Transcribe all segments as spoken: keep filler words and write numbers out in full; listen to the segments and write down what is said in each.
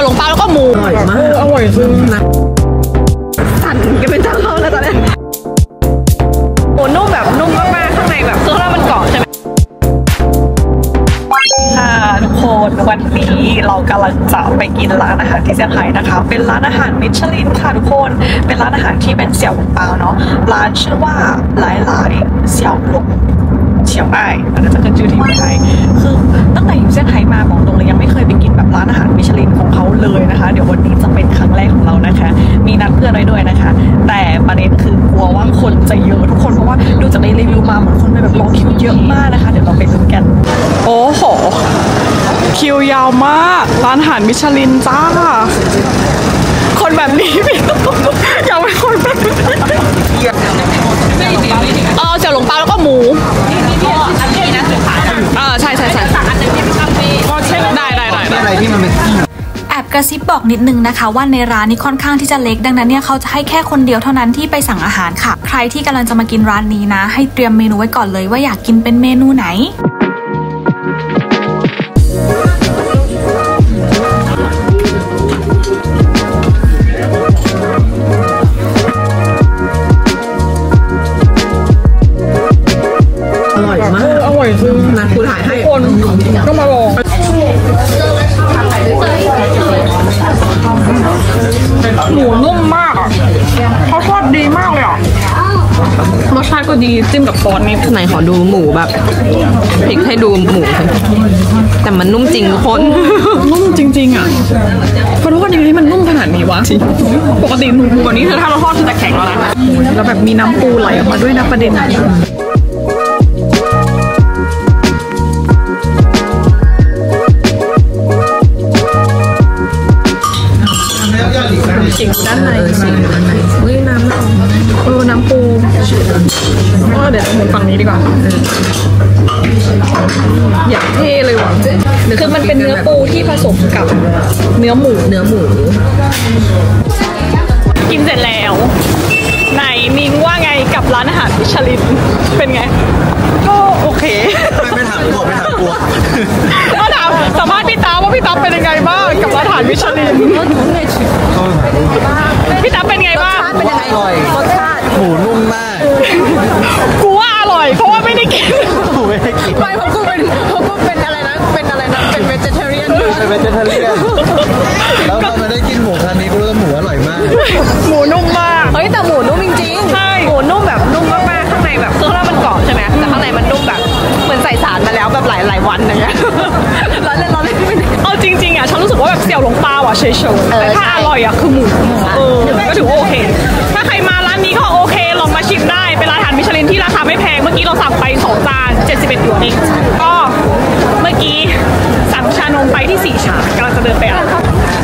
หลงปลาแล้วก็หมูอร่อยมากอร่อยจริงนะสั่นกันเป็นทั้งห้องแล้วตอนนี้หมูนุ่มแบบนุ่มมากๆข้างในแบบเครื่องแล้วมันกรอบใช่ไหมค่ะทุกคนวันนี้เรากำลังจะไปกินร้านอาหารที่เซี่ยงไฮ้นะคะเป็นร้านอาหารมิชลินค่ะทุกคนเป็นร้านอาหารที่เป็นเสี่ยวหลงเปาเนาะร้านชื่อว่าหลายหลายเสี่ยวหลงเฉียวอ้ายมันจะขึ้นชื่อที่ไทยคือตั้งแต่อยู่เซี่ยงไฮ้มาบอกตรงเลยยังไม่เคยไปกินแบบร้านอาหารมิชลินของเขาเลยนะคะเดี๋ยววันนี้จะเป็นครั้งแรกของเรานะคะมีนัดเพื่อนไว้ด้วยนะคะแต่ประเด็นคือกลัวว่าคนจะเยอะทุกคนเพราะว่าดูจากในรีวิวมาเหมือนคนไปแบบรอคิวเยอะมากนะคะเดี๋ยวเราไปดูกันโอ้โหคิวยาวมากร้านอาหารมิชลินจ้าคนแบบนี้พี่อยากเป็นคนแบบนี้เออเสี่ยวหลงปลาแล้วก็หมูเออใช่ใช่ใช่ได้ได้ได้อะไรที่มันเป็นแอบกระซิบบอกนิดนึงนะคะว่าในร้านนี้ค่อนข้างที่จะเล็กดังนั้นเนี่ยเขาจะให้แค่คนเดียวเท่านั้นที่ไปสั่งอาหารค่ะใครที่กำลังจะมากินร้านนี้นะให้เตรียมเมนูไว้ก่อนเลยว่าอยากกินเป็นเมนูไหนอร่อยมากอร่อยจริงนะคุณถ่ายให้คนต้องมาลองหมูนุ่มมากอ่ะเขาทอดดีมากเลยอ่ะรสชาติก็ดีจิ้มกับซอสนี่ไหนขอดูหมูแบบพลิกให้ดูหมูแต่มันนุ่มจริงทุกคนนุ่มจริงๆอ่ะเพราะทุกวันนี้มันนุ่มขนาดนี้วะปกติหมูกว่านี้คือถ้าเราทอดจะแข็งแล้วนะแล้วแบบมีน้ำปูไหลออกมาด้วยนะประเด็นจิ๋วด้านในสิอุ้ยน้ำเออน้ำปูก็เดี๋ยวหมุนฝั่งนี้ดีกว่าอยากเท่เลยว่ะคือมันเป็นเนื้อปูที่ผสมกับเนื้อหมูเนื้อหมูกินเสร็จแล้วไหนนิ้งว่าไงกับร้านอาหารมิชลินเป็นไงก็โอเคไม่ไม่ถามกลัวไม่ถามกลัวก็ถามสัมภาษณ์พี่ตาว่าพี่ตาเป็นยังไงบ้างกับร้านอาหารมิชลินพี่ตาเป็นไงบ้างเป็นยังไงอร่อยรสชาติหมูนุ่มมากกูว่าอร่อยเพราะว่าไม่ได้กินกูไม่ได้กินไม่เพราะกูเป็นเพราะกูเป็นอะไรนะเป็นอะไรนะเป็นเวจิเทเรียนเป็นเวจิเทเรียนแล้วเราไม่ได้กินหมูครั้งนี้กูรู้ว่าหมูอร่อยมากหมูนุ่มมากเฮ้ยแต่หมูนุ่มจริงๆใช่หมูนุ่มแบบนุ่มมากๆข้างในแบบเครื่องแล้วมันกรอบใช่ไหมแต่ข้างในมันนุ่มแบบเหมือนใส่สารมาแล้วแบบหลายหลายวันอย่างเงี้ยร้อนเลยร้อนเลยเอาจริงๆอ่ะฉันรู้สึกว่าแบบเสี่ยวหลงปลาอ่ะเฉยๆแต่ถ้าอร่อยอ่ะคือหมูเออก็ถือว่าโอเคถ้าใครมาร้านนี้ก็โอเคลองมาชิมได้เป็นร้านอาหารมิชลินที่ราคาไม่แพงเมื่อกี้เราสั่งไปสองจานเจ็ดสิบเอ็ดหยวนเองก็เมื่อกี้สั่งชานมไปที่สี่ชากำลังจะเดินไปอ่ะ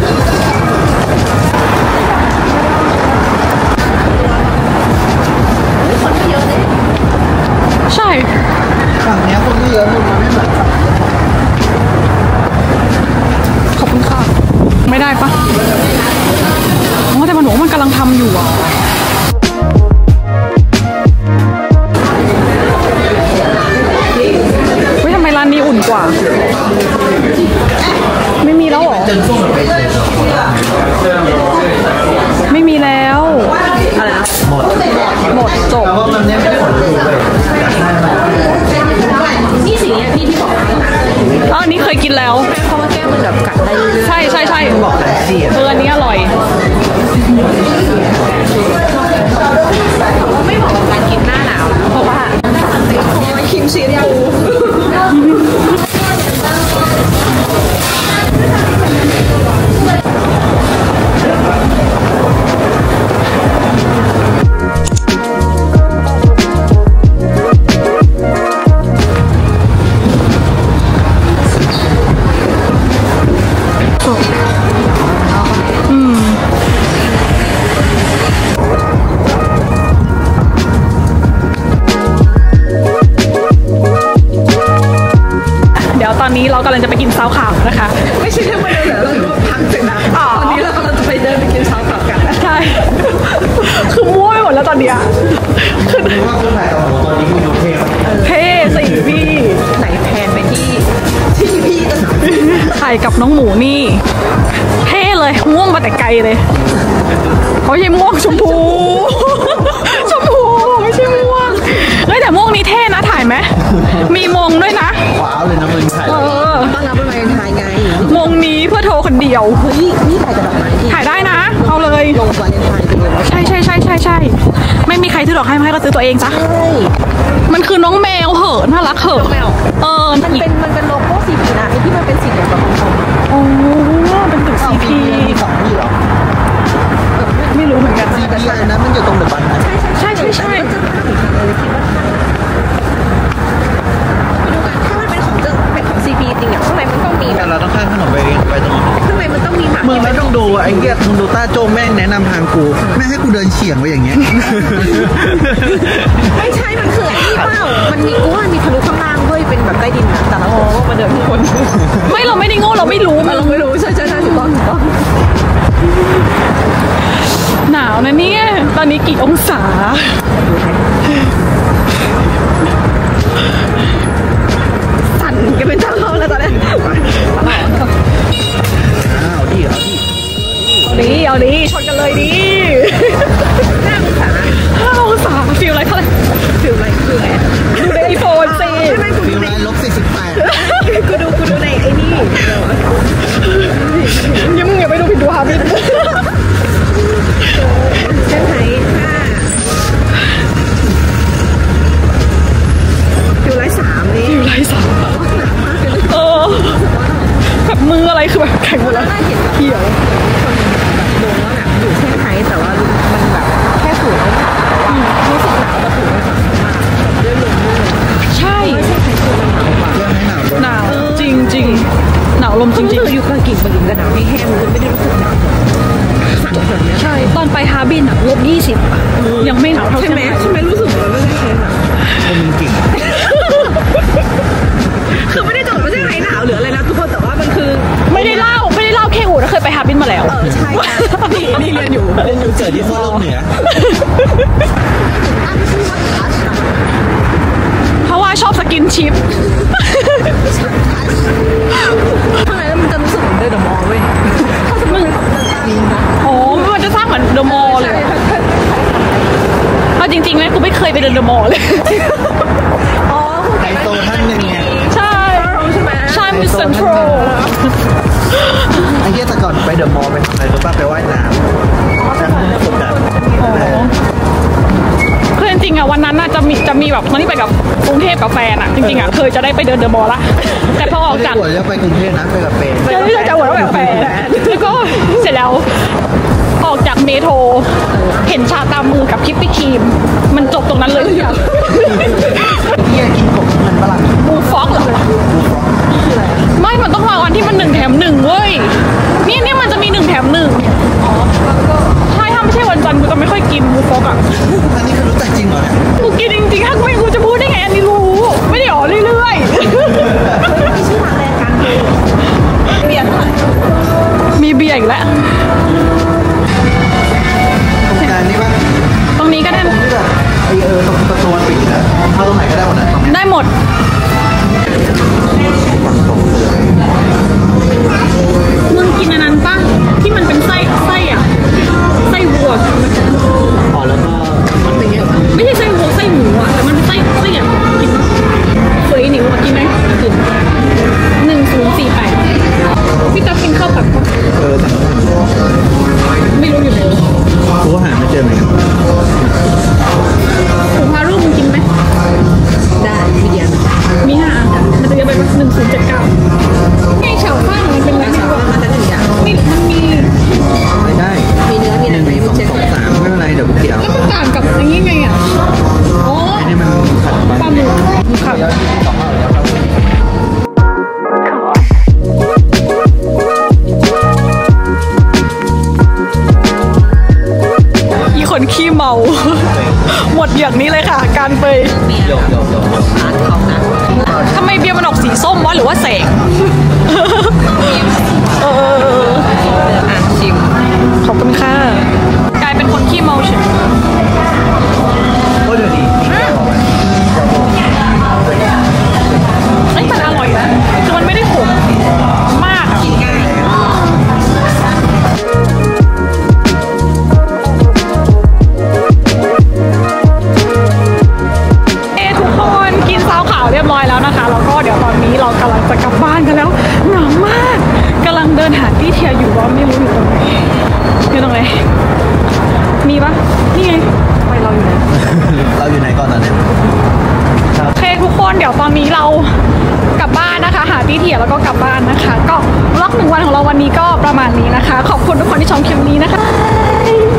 ใช่ฝั่งนี้คนก็เยอะมันไม่เหมือนขอบคุณค่ะไม่ได้ปะอ๋อแต่มันหนูมันกำลังทำอยู่อ่ะเฮ้ยทำไมร้านนี้อุ่นกว่าไม่มีแล้วหรอไม่มีแล้วอะไรนะหมดหมดจบเพราะมันไม่ได้ผลดูเลยนี่สิ่งนี้พี่ที่บอกอ๋ออันนี้เคยกินแล้วเพราะว่าแก้วมันแบบกัดได้เรื่อยๆใช่ใช่ใช่บอกเอออันนี้อร่อยไม่เหมาะกับการกินหน้าหนาวเพราะว่าคิมซีนปูตอนนี้เรากำลังจะไปกินซาวข่าวนะคะไม่ใช่แค่มาเดินแต่เราพักเสร็จนะตอนนี้เรากำลังจะไปเดินไปกินซาวข่าวกันใช่คือมั่วไปหมดแล้วตอนเนี้ยคือว่าคนถ่ายกับตอนนี้คือดูเท่เท่สิพี่ไหนแพนไปที่ที่พี่ถ่ายกับน้องหมูนี่เท่เลยม่วงมาแต่ไกลเลยเขาไม่ใช่ม่วงชมพูชมพูไม่ใช่ม่วงเฮ้ยแต่ม่วงนี้เท่นะถ่ายไหมมีมงด้วยนะว้าวเลยนะมึงถ่ายต้อนรับวันวาเลนไทน์ไงมงนี้เพื่อโทรคนเดียวเฮ้ยนี่ถ่ายกับดอกไม้ถ่ายได้นะเอาเลยลงวาเลนไทน์ไปเลยใช่ใช่ใช่ใช่ใช่ไม่มีใครซื้อดอกให้ให้ก็ซื้อตัวเองจ้ะมันคือน้องแมวเหอะน่ารักเหอะเออมันเป็นมันเป็นโลโก้ซีพีนะไอ้ที่มันเป็นสีเหลืองกับกลมโอ้เป็นตึกซีพีสองที่หรอไม่รู้เหมือนกันแต่ใช่นะมันอยู่ตรงเดอะบันนะใช่ใช่ใช่ถ้ามันเป็นของเจอเป็นของซีพีจริงอ่ะข้างในมันต้องมีแต่เราต้องข้ามถนนไปไปตรงนี้ข้างในมันต้องมีหมามึงไม่ต้องดูไอ้เหี้ยมึงดูต้าโจแม่งแนะนำทางกูไม่ให้กูเดินเฉียงไว้อย่างเงี้ยไม่ใช่มันคือไอ้นี่เปล่ามันมีกูว่ามีทะลุข้างล่างด้วยเป็นแบบใต้ดินนะแต่ละโอ้มาเดินทุกคนไม่เราไม่ได้โง่เราไม่รู้เราไม่รู้ใช่ใช่ใช่ถูกต้องถูกต้องหนาวนะเนี่ยตอนนี้กี่องศาสั่นกันเป็นเจ้าเขาแล้วตอนนี้อ้าวดิเอาดิเอาดิเอาดิชนกันเลยดิห้าองศาห้าองศาฟิลอะไรเท่าไหร่ฟิลอะไรคืออะไรดูในไอโฟนสิฟิลอะไรลบสี่สิบแปดกูดูกูดูในไอ้นี่ยังมึงอย่าไปดูผิดดูฮาบินเส้นไหนห้าฟิลไรสามนี่ฟิลไรสามเออแบบมืออะไรคือแบบแข็งหมดแล้วเขียวโดนแล้วหนักอยู่เส้นไหนแต่ว่ามันแบบแค่ฝืนแล้วแต่ว่ารู้สึกหนาวแต่ฝืนไม่หนาวมากเรื่อยๆใช่หนาวจริงจริงหนาวลมจริงจริงอยู่กลางกิ่งบางกิ่งก็หนาวให้แห้งมันไม่ได้รู้สึกหนาวใช่ตอนไปฮาบินอะลบยี่สิบยังไม่หนาวเท่าใช่ไหมใช่ไหมรู้สึกว่าไม่ได้แค่หนาวมันกิ่งคือไม่ได้จดว่าใช่ไหนหนาวหรืออะไรนะทุกคนแต่ว่ามันคือไม่ได้เล่าไม่ได้เล่าแค่อูนะเคยไปฮาบินมาแล้วเออใช่นี่นี่เรียนอยู่เรียนอยู่เกิดที่ขั้วโลกเหนือเพราะว่าชอบสกินชิปข้างในแล้วมันจะรู้สึกเหมือนเดอะมอลล์เว้ยมึงโอ้มันจะสร้างเหมือนเดอะมอลล์เลยเอาจริงๆไหมกูไม่เคยไปเดินเดอะมอลล์เลยอ๋อไฮโซท่านหนึ่งไงใช่ใช่ไหมใช่มันเซ็นทรัลไอ้เหี้ยแต่ก่อนไปเดอะมอลล์ไปทำอะไรรู้ป่ะไปว่ายน้ำแต่ไม่ได้ฝึกแบบคือจริงๆอ่ะวันนั้นน่าจะมีจะมีแบบตอนที่ไปกับกรุงเทพกับแฟนอ่ะจริงๆอ่ะเคยจะได้ไปเดินเดอะมอลล์ละแต่พอออกจากหัวจะไปกรุงเทพนะไปกับแฟนจะได้จะหัวเราแบบแฟนแล้วก็เสร็จแล้วออกจากเมโทรเห็นชาตามมือกับคิปปี้ครีมมันจบตรงนั้นเลยทุกอย่างเหี้ยกินกบมันฝรั่งบูฟ็อกเหรอไม่มันต้องมาวันที่มันหนึ่งแถมหนึ่งเว้ยนี่นี่มันจะมีหนึ่งแถมหนึ่งใช่ถ้าไม่ใช่วันจันทร์กูจะไม่ค่อยกินบูฟ็อกอ่ะอันนี้คือรู้จักจริงเหรอเนี่ยกูกินจริงๆถ้าไม่กูจะพูดได้ไงอันนี้รู้ไม่ได้หรอเรื่อยๆมีชื่อร้านอะไรกันเบียร์เท่าไหร่มีเบียร์อีกแล้วตรงกลางนี่ป่ะตรงนี้ก็ได้ตรงนี้แบบไอเออตรงประตูปิดนะเข้าตรงไหนก็ได้หมดเลยได้หมดมึงกินอันนั้นป่ะที่มันเป็นไส้ไส้อ่ะไส้วัวอ๋อแล้วก็มันเป็นยังไงไม่ใช่ไส้วัวไส้หมูอ่ะแต่มันเป็นไส้ไส้อ่ะกินเคยหนิวมากินไหมกินหนึ่งศูนย์สี่แปดพี่ตั๊กกินข้าวผัดป่ะเออแต่ไม่รู้อยู่ไหนกูหาไม่เจอเหมือนกันถุงพารูปมึงกินไหมได้มีเดียนมีห้ามันจะเยอะไปป่ะหนึ่งศูนย์เจ็ดเก้าไก่เฉาข้างมันเป็นอะไรไม่รู้มันจะหนึ่งอย่างนี่มันมีไม่ได้มีเนื้อมีอะไรไหมมึงเช็คสามไม่เป็นไรเดี๋ยวกูเกี่ยวแล้วมันต่างกับอย่างนี้ไงอ่ะอ๋ออันนี้มันผัดปลาหมึกค่ะอีคนขี้เมาหมดอย่างนี้เลยค่ะการไปทำไมเบียร์มันออกสีส้มวะหรือว่าแสงเอออ่ะชิมขอบคุณค่ะกลายเป็นคนขี้เมาเฉยก็เดี๋ยวดีเอ้ยมันอร่อยนะคือมันไม่ได้ขมมากกินง่ายบ้านกันแล้วหนาวมากกำลังเดินหาที่เที่ยวอยู่ว่าไม่รู้อยู่ตรงไหนอยู่ตรงไหนมีปะนี่ไงไปเราอยู่ไหนเราอยู่ไหนก่อนตอนนี้โอเคทุกคนเดี๋ยวตอนนี้เรากลับบ้านนะคะหาที่เที่ยวแล้วก็กลับบ้านนะคะก็วล็อกหนึ่งวันของเราวันนี้ก็ประมาณนี้นะคะขอบคุณทุกคนที่ชมคลิปนี้นะคะ